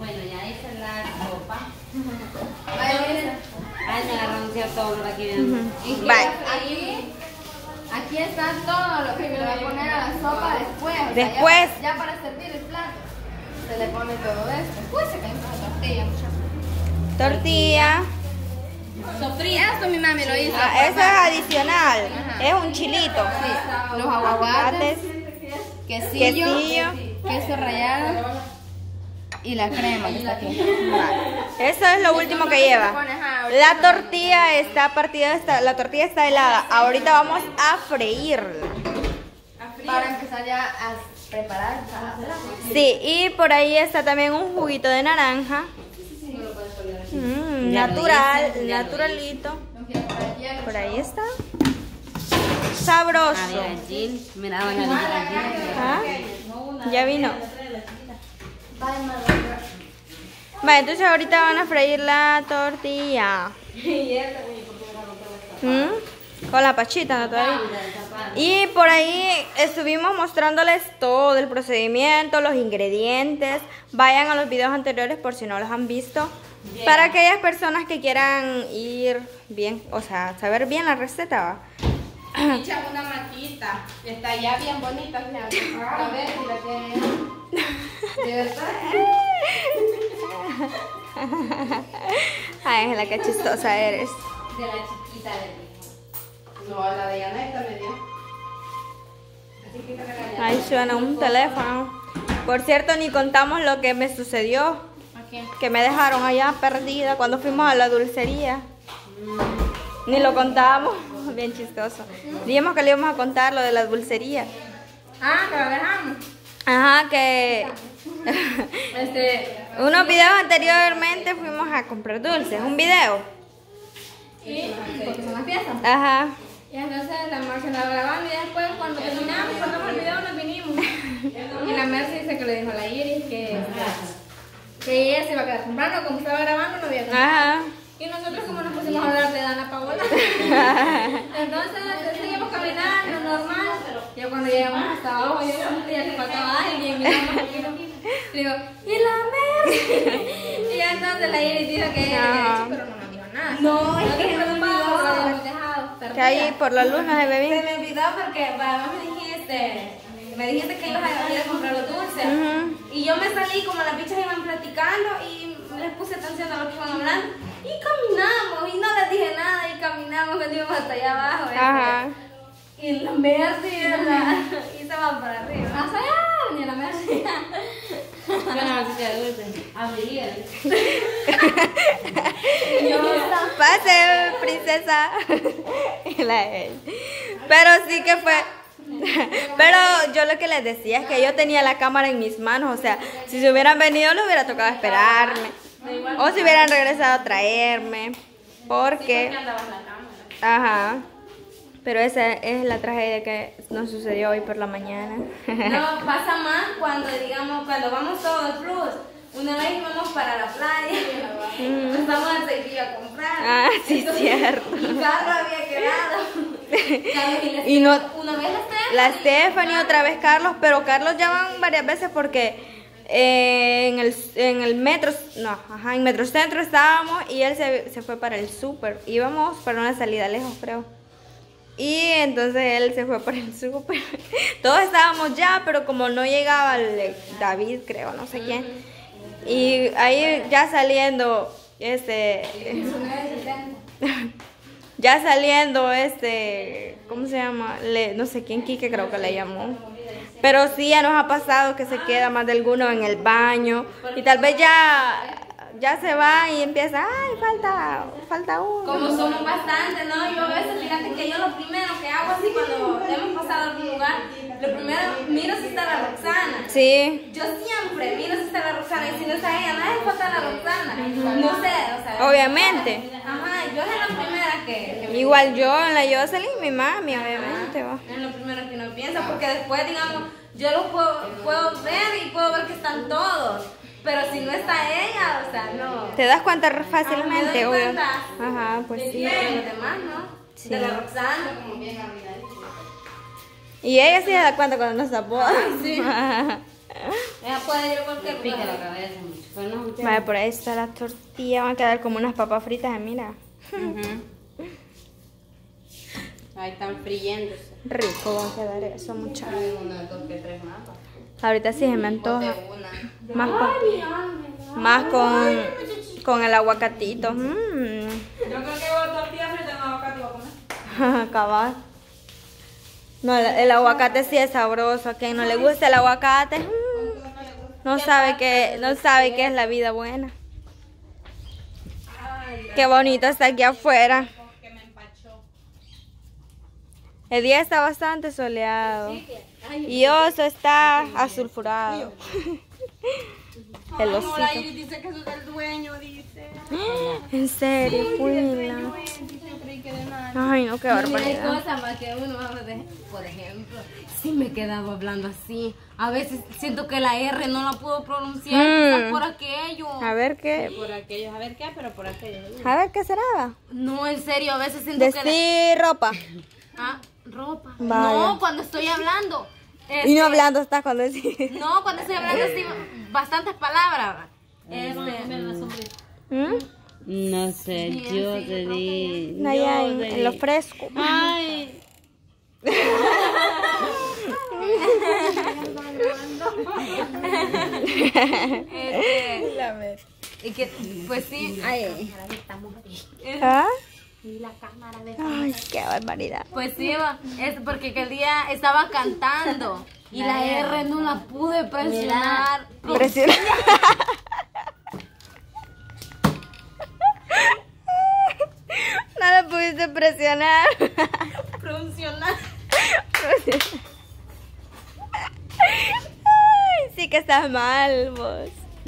Bueno, ya hice la sopa. Ay, me agarraron cierto olor aquí viendo. Aquí está todo lo que le va a poner a la sopa después. O sea, Después. ya para servir el plato. Se le pone todo esto. Después se calienta la tortilla, muchachos. Tortilla. Sofría. Esto mi mami lo hizo. Eso es adicional. Ajá. Es un chilito. Sí. Los aguacates, quesillo, queso rallado y la crema que está aquí. Eso es lo último que lleva. La tortilla está partida, la tortilla está helada. Ahorita vamos a freírla. Para empezar ya a preparar. Sí, y por ahí está también un juguito de naranja. Natural, naturalito. Por ahí está. Sabroso. A ver, Jill. Mira, van a limpiar ¿Ah? Ya vino. Vale, entonces ahorita van a freír la tortilla. Con la pachita, ¿no? Todavía. Y por ahí estuvimos mostrándoles todo el procedimiento, los ingredientes. Vayan a los videos anteriores por si no los han visto. Para aquellas personas que quieran ir bien, o sea, saber bien la receta, ¿va? Echa una matita. Está ya bien bonita, fíjate. A ver si la tiene. ¿De verdad? Ay, la que chistosa eres. de la chiquita de No, la de Yaneta me dio. Así que la Ahí suena un teléfono. Por cierto, ni contamos lo que me sucedió. ¿A quién? Que me dejaron allá perdida cuando fuimos a la dulcería. Ni lo contamos. Bien chistoso. Dijimos que le íbamos a contar lo de la dulcería. Ah, que la dejamos. Ajá, que unos videos anteriormente fuimos a comprar dulces. Un video. Sí, porque son las piezas. Ajá. Y entonces la Mercy andaba grabando y después cuando terminamos, cortamos el video, nos vinimos. Y la Mercy dice que le dijo a la Iris que ella se iba a quedar comprando, como estaba grabando no había comprado. Ajá. Y nosotros como nos pusimos a hablar de Dana Paola. Entonces seguimos caminando normal. Yo cuando llegamos hasta abajo, yo sentía que faltaba alguien. Miramos aquí, digo, ¿y la Mercy? Y entonces la Iris dijo que ella había hecho, pero no nos dijo nada. No, es que se me olvidó. lo habíamos dejado. Que ahí por la luz no se ve Se bien. me olvidó porque además me dijiste que ibas a ir a comprar los dulces. Y yo me salí como las bichas iban platicando y les puse atención a lo que iban hablando. Y caminamos, y no les dije nada, y caminamos cuando íbamos hasta allá abajo. Ajá. Y la Mercy, ¿verdad? Y se van para arriba. Hasta allá, ni la Mercy. Bueno, si te dulce. Abrir. Pase, princesa. Pero sí que fue. Pero yo lo que les decía es que yo tenía la cámara en mis manos. O sea, si se hubieran venido, les hubiera tocado esperarme. O si hubieran regresado a traerme. Porque. Ajá. Pero esa es la tragedia que nos sucedió hoy por la mañana. No, pasa más cuando, digamos, cuando vamos todos cruz. Una vez íbamos para la playa, estamos en Sevilla a comprar. Ah, sí, cierto. Y Carlos había quedado. Y no, Una vez la Stephanie, otra vez Carlos, pero Carlos ya van varias veces porque en el metro, no, ajá, en Metrocentro estábamos y él se fue para el súper. Íbamos para una salida lejos, creo. Y entonces él se fue para el súper. Todos estábamos ya, pero como no llegaba David, creo, no sé quién. Y ahí ya saliendo, ya saliendo ¿cómo se llama? No sé quién, Quique creo que le llamó. Pero sí, ya nos ha pasado que se queda más de alguno en el baño. Y tal vez ya se va y empieza, ay, falta uno. como somos bastantes, ¿no? Yo a veces, fíjate que yo lo primero que hago así cuando hemos pasado a algún lugar, lo primero miro si está la Roxana. Sí. Yo siempre miro si está la Roxana y si no está ella, nadie falta la Roxana. No sé, o sea. Obviamente. Ajá, yo es la primera que me Igual yo, la Jocelyn, mi mami, obviamente. Va. es lo primero que uno piensa, porque después, digamos, yo lo puedo ver y puedo ver que están todos. Pero si no está ella, o sea, no. Te das cuenta fácilmente, me doy obvio. cuenta. Ajá, pues sí. De los demás, ¿no? Sí. De la Roxana. Y ella sí se da cuenta cuando nos tapó. Sí. Ella puede ir a cualquier Pica la lugar. cabeza mucho. Pero no mucho. Vale, por ahí está la tortilla. Van a quedar como unas papas fritas, mira. Ahí están friéndose. Rico va a quedar eso, muchachos. Hay una, dos, que tres más. Ahorita sí se me antoja. De una. Más con el aguacatito. Yo creo que tortilla frita en aguacate voy a comer. Cabal. No, el aguacate sí es sabroso. A quien no le gusta el aguacate, no sabe qué es la vida buena. Qué bonito está aquí afuera. El día está bastante soleado. Y Oso está asulfurado. El osito. Dice que es el dueño, dice. En serio, Pula. Ay, no, qué Mira, hay barbaridad. cosas más que uno habla de, por ejemplo, sí me he quedado hablando así. A veces siento que la R no la puedo pronunciar quizás por aquello. A ver qué. Por aquellos, a ver qué, pero por aquellos. A ver qué será. No, en serio, a veces siento que... Decir ropa. Ropa. Vale. No, cuando estoy hablando. Y no hablando estás cuando decís. No, cuando estoy hablando así, bastantes palabras. ¿Mm? No sé, yo te di. No, allá en lo fresco. Ay. Y que, pues sí. ¿Ah? Ay, qué barbaridad. Pues sí, es porque aquel día estaba cantando y la R no la pude presionar. Presiona. No la pudiste presionar. Pronunciar. Ay, sí que estás mal, vos.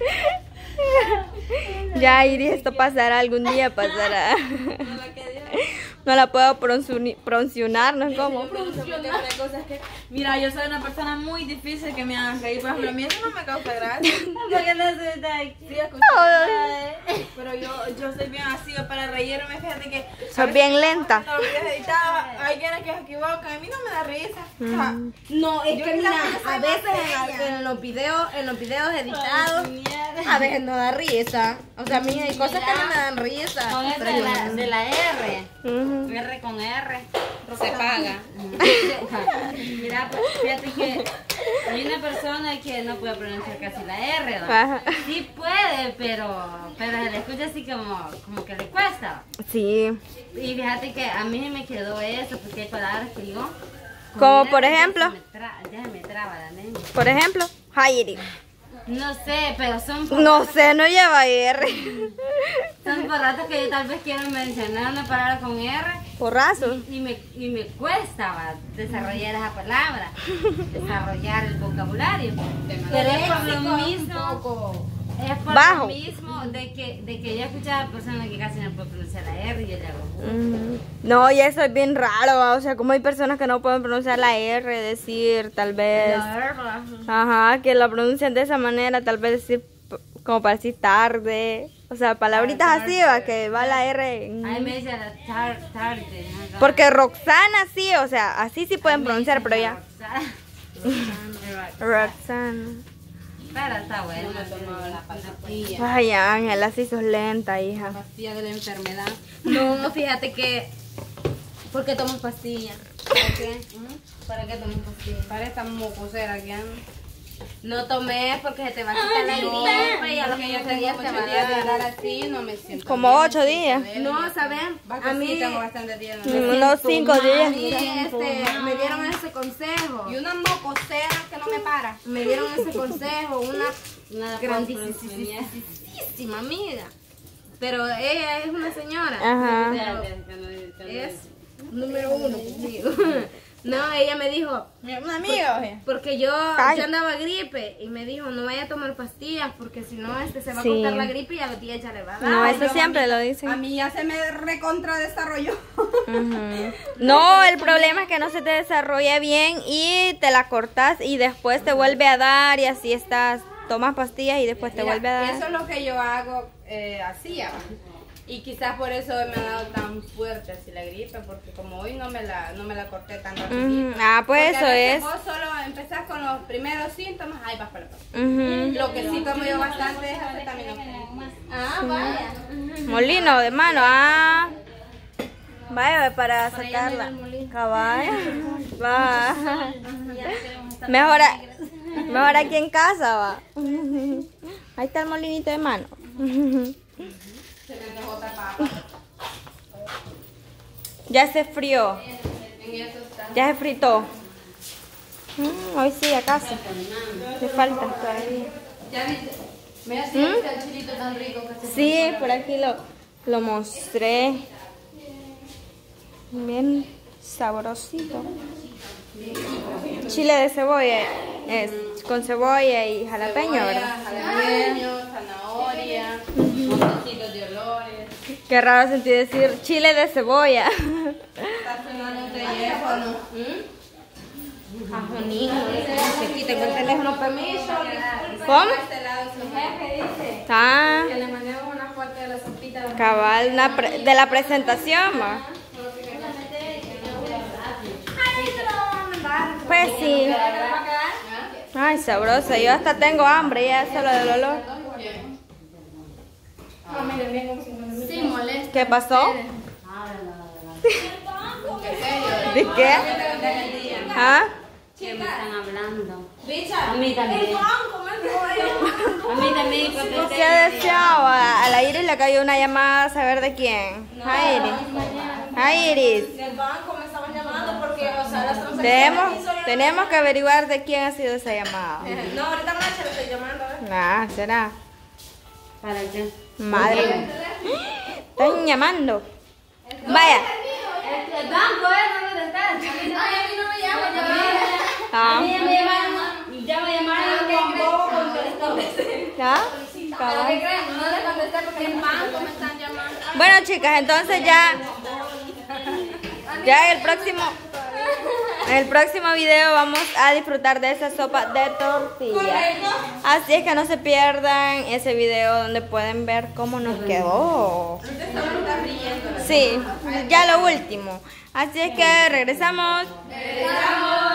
Ya, Iris, esto pasará algún día, pasará. No la puedo pronunciar, ¿no? ¿Cómo? Mira, yo soy una persona muy difícil que me hagan reír. Por ejemplo, a mí eso no me causa gracia. Porque no soy tan pero yo soy bien así para reírme. Fíjate que Sos bien lenta. los videos editados, hay quienes que se equivocan. A mí no me da risa. O sea, No, es que Yo mira, soy a veces más seria. en los videos editados, a veces no da risa. O sea, a mí hay cosas que no me dan risa. Con esa de la R. Ujú. R con R. Se paga. Mira, pues, fíjate que hay una persona que no puede pronunciar casi la R, ¿no? Ajá. Sí puede, pero se le escucha así como que le cuesta. Sí. Y fíjate que a mí me quedó eso, porque hay palabras que digo. Como por ejemplo. Ya se me traba la lengua. Por ejemplo, Jairi. No sé, pero son No sé, no lleva R. son por ratos que yo tal vez quiero mencionar una palabra con R. Porrazo. Y me cuesta desarrollar esa palabra, desarrollar el vocabulario. Pero es por lo mismo, es por Bajo. lo mismo de que yo he escuchado a personas que casi no pueden pronunciar la R y yo le hago. No, y eso es bien raro, ¿va? O sea, como hay personas que no pueden pronunciar la R, decir tal vez. Ajá, que la pronuncian de esa manera, tal vez decir como para decir tarde. O sea, palabritas así, va, que va la R. Ahí me dice la tarde. ¿no? Porque Roxana sí, o sea, así sí pueden pronunciar, pero ya. Roxana. Pero está bueno. La pastilla. Ay, Ángela, sí sos lenta, hija. Pastilla de la enfermedad. No, fíjate que... ¿Por qué tomas pastillas? ¿Para qué? ¿Para qué tomas pastillas? Para esta mocosera que ando. No tomé porque se te va a quitar la gripe y a los que yo días te va a dar. así, no me siento. Como 8 días. No, ¿saben? A mí, tengo bastante días. Unos 5 a días. mí me dieron ese consejo. y una mocosera que no me para. Me dieron ese consejo, una Nada grandísima amiga. Pero ella es una señora. Ajá. Es número 1 conmigo. No, ella me dijo, Una amiga, oye. porque yo Ay. andaba gripe y me dijo, no vaya a tomar pastillas porque si no se va a Sí. cortar la gripe y a los días ya le va a dar. No, eso yo, siempre lo A dicen. mí ya se me recontradesarrolló. Ujú. No, el problema es que no se te desarrolla bien y te la cortas y después te vuelve a dar y así estás. Tomas pastillas y después te vuelve a dar. Eso es lo que yo hago, hacía. Y quizás por eso me ha dado tan fuerte así la gripe, porque como hoy no me la corté tan rápido. Pues eso es. Vos solo empezás con los primeros síntomas, ahí vas para la próxima. Ujú. Lo que sí tomo yo bastante es acetaminofén. Vaya. Molino de mano, vaya para sacarla. Caballo. Va. Mejor aquí en casa, va. Ahí está el molinito de mano. Ya se frió. Ya se fritó. Hoy sí, acaso. Te falta todavía. ¿Ya viste? Mira si este chilito tan rico que se Sí, por aquí lo mostré. Bien sabrosito. Chile de cebolla es con cebolla y jalapeño, ¿verdad? Jalapeño, zanahoria, montoncitos de olores. Qué raro sentí decir chile de cebolla. Está sonando un teléfono. Ajonito. Aquí tengo el teléfono, permiso. ¿Cómo? Este lado su jefe dice Ah, que le mandemos una foto de la sopita. cabal, de la presentación, va. Pues sí. Ay, sabrosa. Yo hasta tengo hambre ya solo del olor. Sí, molesta. ¿Qué pasó? ¿De qué? ¿Ah? ¿Qué me están hablando? Bicha, A mí también. A mí también. ¿Qué deseaba? A la Iris le cayó una llamada a saber de quién. A Iris. A Iris. Del banco me estaban llamando porque, o sea, las transacciones Tenemos que averiguar de quién ha sido esa llamada. No, ahorita Nacha le estoy llamando. ¿Será? ¿Para qué? Madre. Están llamando. Vaya. El banco es donde está. Ay, a mí no me llaman, A mí ya me llamaron con bobo contestó. ¿Ya? ¿Pero Cabal. qué creen? No les contesté porque el banco me están llamando. Bueno, chicas, entonces ya en el próximo video vamos a disfrutar de esa sopa de tortilla. Así es que no se pierdan ese video donde pueden ver cómo nos quedó. Sí, ya lo último. Así es que regresamos.